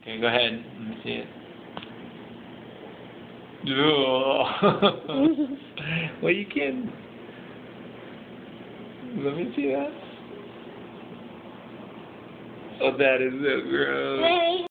Okay, go ahead. Let me see it. Ugh. Well, you can. Let me see that. Oh, that is so gross.